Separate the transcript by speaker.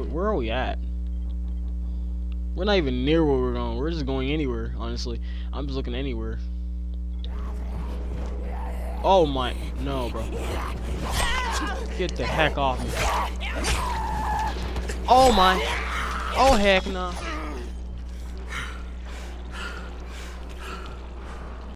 Speaker 1: Where are we at? We're not even near where we're going. We're just going anywhere, honestly. I'm just looking anywhere. Oh my, no, bro. Get the heck off me. Oh my. Oh heck no.